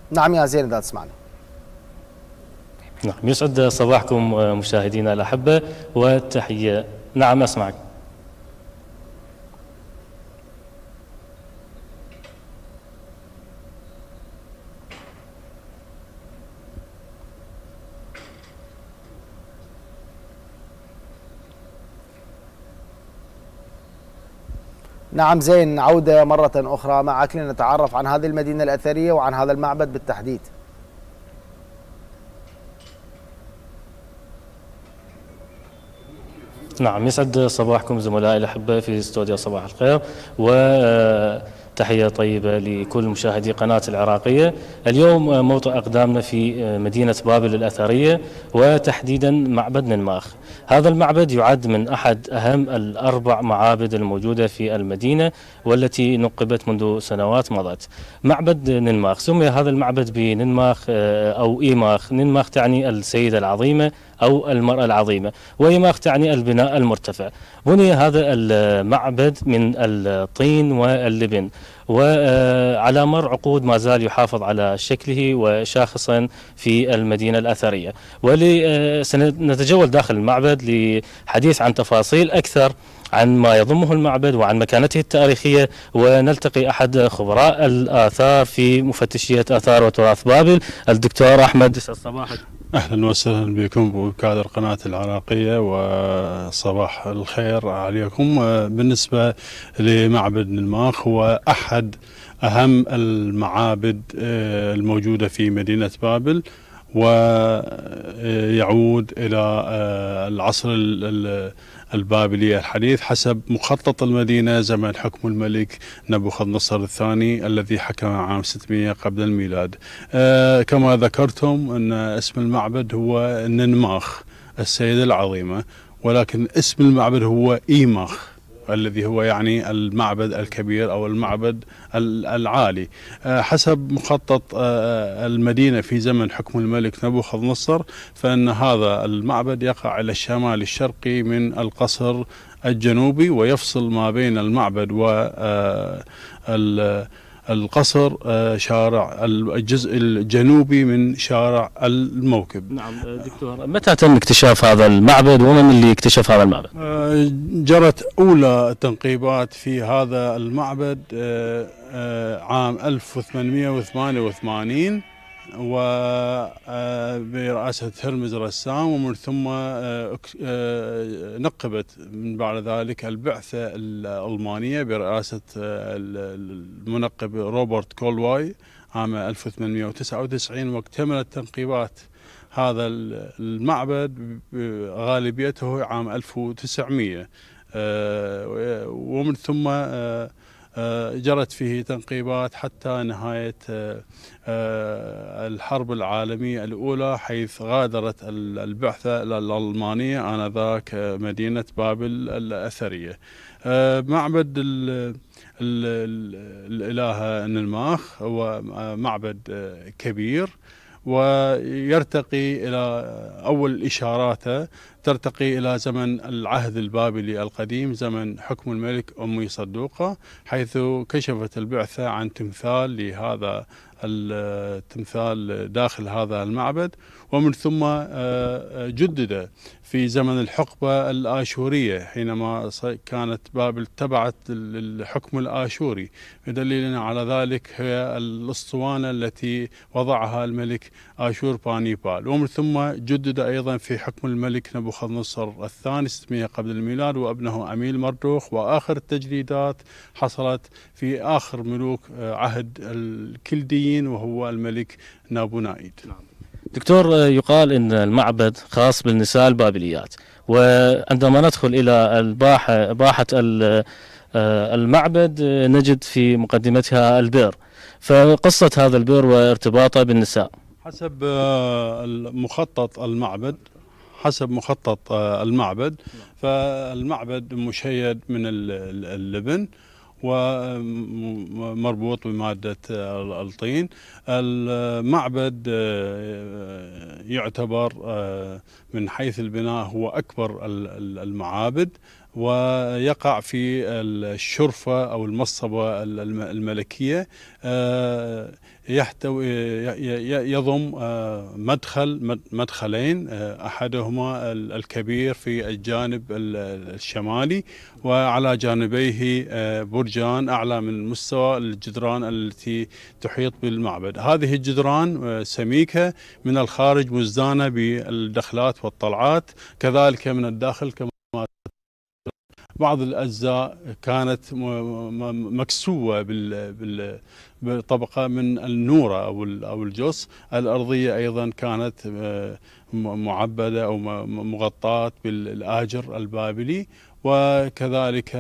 نعم يا زين، إذا تسمعنا. نعم، يسعد صباحكم مشاهدينا الأحبة والتحية. نعم أسمعك. نعم زين، عودة مرة أخرى معك لنتعرف عن هذه المدينة الأثرية وعن هذا المعبد بالتحديد. نعم، يسعد صباحكم زملائي الأحبة في استوديو صباح الخير، وتحية طيبة لكل مشاهدي قناة العراقية. اليوم موطئ أقدامنا في مدينة بابل الأثرية، وتحديدا معبد ننماخ. هذا المعبد يعد من أحد أهم الأربع معابد الموجودة في المدينة، والتي نقبت منذ سنوات مضت. معبد ننماخ سمي هذا المعبد بننماخ أو إيماخ. ننماخ تعني السيدة العظيمة أو المرأة العظيمة، وإيماخ تعني البناء المرتفع. بني هذا المعبد من الطين واللبن، وعلى مر عقود ما زال يحافظ على شكله وشاخصا في المدينة الأثرية. وسنتجول داخل المعبد لحديث عن تفاصيل أكثر عن ما يضمه المعبد وعن مكانته التاريخية، ونلتقي أحد خبراء الآثار في مفتشية آثار وتراث بابل، الدكتور أحمد. صباحك. أهلا وسهلا بكم وكادر قناة العراقية، وصباح الخير عليكم. بالنسبة لمعبد ننماخ، هو أحد أهم المعابد الموجودة في مدينة بابل، ويعود إلى العصر البابلي الحديث حسب مخطط المدينة زمن حكم الملك نبوخذ نصر الثاني الذي حكم عام 600 قبل الميلاد. كما ذكرتم أن اسم المعبد هو ننماخ السيدة العظيمة، ولكن اسم المعبد هو إيماخ الذي هو يعني المعبد الكبير أو المعبد العالي. حسب مخطط المدينة في زمن حكم الملك نبوخذ نصر، فإن هذا المعبد يقع على الشمال الشرقي من القصر الجنوبي، ويفصل ما بين المعبد القصر شارع الجزء الجنوبي من شارع الموكب. نعم دكتور، متى تم اكتشاف هذا المعبد ومن اللي اكتشف هذا المعبد؟ جرت أولى تنقيبات في هذا المعبد عام 1888 وبرئاسة هرمز رسام، ومن ثم نقبت من بعد ذلك البعثة الألمانية برئاسة المنقب روبرت كولواي عام 1899، واكتملت تنقيبات هذا المعبد غالبيته عام 1900، ومن ثم جرت فيه تنقيبات حتى نهاية الحرب العالمية الأولى، حيث غادرت البعثة الألمانية آنذاك مدينة بابل الأثرية. معبد الإلهة ننماخ هو معبد كبير، ويرتقي إلى أول إشاراته ترتقي إلى زمن العهد البابلي القديم، زمن حكم الملك أمي صدوقة، حيث كشفت البعثة عن تمثال لهذا التمثال داخل هذا المعبد، ومن ثم جدد في زمن الحقبة الآشورية حينما كانت بابل تبعت الحكم الآشوري، بدليل على ذلك هي الأسطوانة التي وضعها الملك آشور بانيبال. ومن ثم جدد أيضا في حكم الملك نبوخذ نصر الثاني 600 قبل الميلاد وابنه أميل مردوخ، وآخر التجديدات حصلت في آخر ملوك عهد الكلديين وهو الملك نابونايد. دكتور، يقال أن المعبد خاص بالنساء البابليات، وعندما ندخل إلى باحة المعبد نجد في مقدمتها البئر، فقصة هذا البئر وارتباطه بالنساء. حسب مخطط المعبد فالمعبد مشيد من اللبن ومربوط بمادة الطين. المعبد يعتبر من حيث البناء هو أكبر المعابد، ويقع في الشرفة أو المصطبة الملكية. يحتوي يضم مدخلين، أحدهما الكبير في الجانب الشمالي، وعلى جانبيه برجان أعلى من مستوى الجدران التي تحيط بالمعبد. هذه الجدران سميكة من الخارج، مزدانة بالدخلات والطلعات، كذلك من الداخل كما بعض الأجزاء كانت مكسوة بطبقة من النورة أو الجص. الأرضية أيضا كانت معبدة أو مغطاة بالآجر البابلي. وكذلك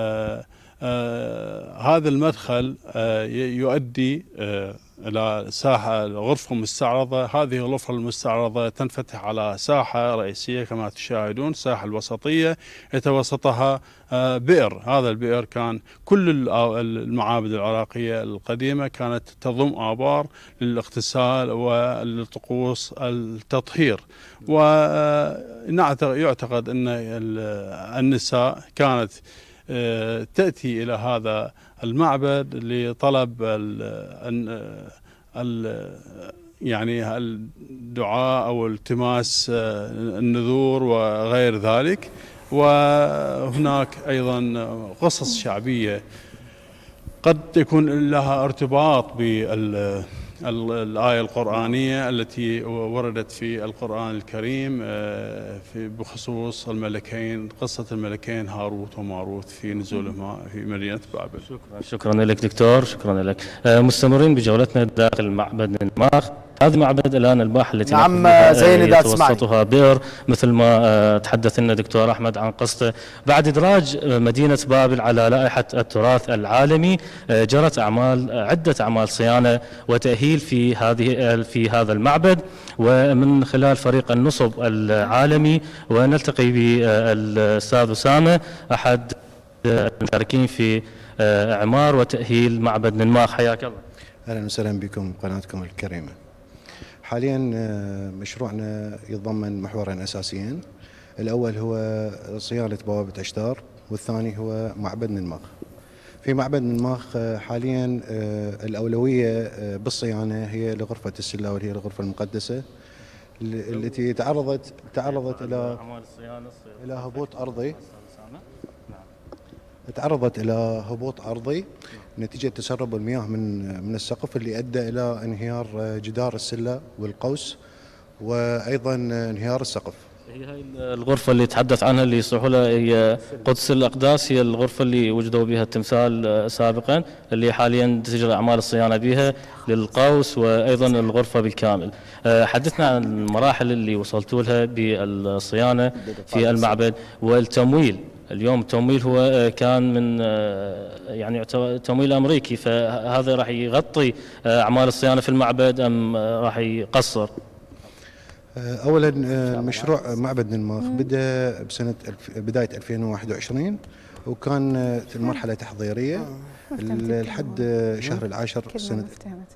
هذا المدخل يؤدي إلى ساحة غرفة مستعرضة. هذه الغرفة المستعرضة تنفتح على ساحة رئيسية كما تشاهدون، ساحة الوسطية يتوسطها بئر. هذا البئر كان كل المعابد العراقية القديمة كانت تضم آبار للاغتسال وللطقوس التطهير. ويعتقد أن النساء كانت تأتي إلى هذا المعبد لطلب يعني الدعاء أو التماس النذور وغير ذلك. وهناك أيضا قصص شعبية قد يكون لها ارتباط بالآية القرآنية التي وردت في القرآن الكريم بخصوص الملكين، قصة الملكين هاروت وماروت في نزولهما في مدينة بابل. شكرا لك دكتور، شكرا لك. مستمرين بجولتنا داخل معبد نماخ. هذا معبد الآن الباحة التي نعم زين إذا تسمعني يتوسطها بئر، مثل ما تحدث لنا دكتور أحمد عن قصته. بعد إدراج مدينة بابل على لائحة التراث العالمي جرت عدة أعمال صيانة وتأهيل في هذا المعبد، ومن خلال فريق النصب العالمي. ونلتقي بالأستاذ أسامة أحد المشاركين في إعمار وتأهيل معبد نماخ. حياك الله. أهلا وسهلا بكم قناتكم الكريمة. حاليا مشروعنا يتضمن محورين أساسيين، الأول هو صيانة بوابة أشتار، والثاني هو معبد نماخ. في معبد نماخ حاليا الأولوية بالصيانة هي لغرفة السلة، وهي الغرفة المقدسة التي تعرضت إلى هبوط أرضي. تعرضت إلى هبوط أرضي نتيجة تسرب المياه من السقف، اللي أدى إلى انهيار جدار السلة والقوس، وأيضا انهيار السقف. هي الغرفة اللي تحدث عنها اللي يصلحوا لها هي قدس الأقداس، هي الغرفة اللي وجدوا بها التمثال سابقا، اللي حاليا تجري أعمال الصيانة بها للقوس، وأيضا الغرفة بالكامل. حدثنا عن المراحل اللي وصلتوا لها بالصيانة في المعبد والتمويل. اليوم التمويل هو كان من يعني تمويل أمريكي، فهذا راح يغطي أعمال الصيانة في المعبد أم راح يقصر؟ أولا مشروع معبد نماخ بدأ بداية 2021، وكان في المرحلة تحضيرية لحد شهر العاشر سنة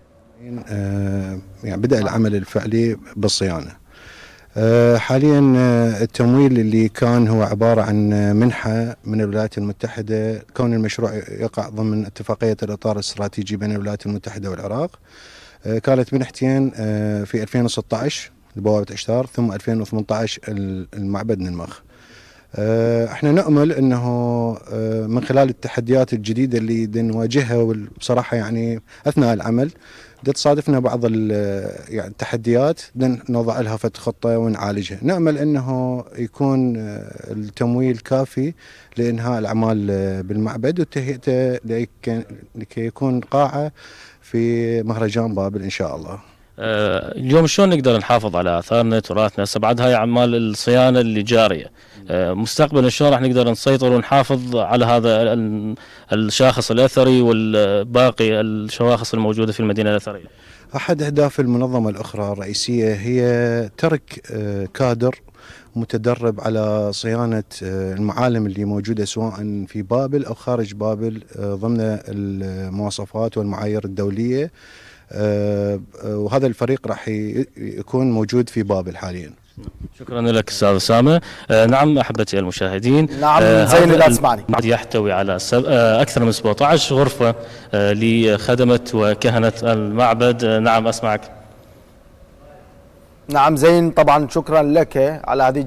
يعني بدأ العمل الفعلي بالصيانة. حاليا التمويل اللي كان هو عبارة عن منحة من الولايات المتحدة، كون المشروع يقع ضمن اتفاقية الإطار الاستراتيجي بين الولايات المتحدة والعراق. كانت منحتين في 2016 لبوابة أشتار، ثم 2018 المعبد نماخ. احنا نأمل انه من خلال التحديات الجديدة اللي نواجهها، وبصراحة يعني اثناء العمل تصادفنا بعض يعني التحديات نوضع لها خطة ونعالجها. نأمل انه يكون التمويل كافي لإنهاء الأعمال بالمعبد وتهيئته لكي يكون قاعة في مهرجان بابل إن شاء الله. اليوم شلون نقدر نحافظ على آثارنا تراثنا بعد هاي أعمال الصيانة اللي جارية؟ مستقبلا شلون راح نقدر نسيطر ونحافظ على هذا الشاخص الأثري والباقي الشواخص الموجودة في المدينة الأثرية؟ أحد أهداف المنظمة الأخرى الرئيسية هي ترك كادر متدرب على صيانة المعالم اللي موجودة سواء في بابل أو خارج بابل ضمن المواصفات والمعايير الدولية، وهذا الفريق راح يكون موجود في بابل حاليا. شكرا لك استاذ اسامه. نعم احبتي المشاهدين، نعم زين اذا تسمعني. يحتوي على اكثر من 17 غرفه لخدمه وكهنه المعبد. نعم اسمعك. نعم زين، طبعا شكرا لك على هذه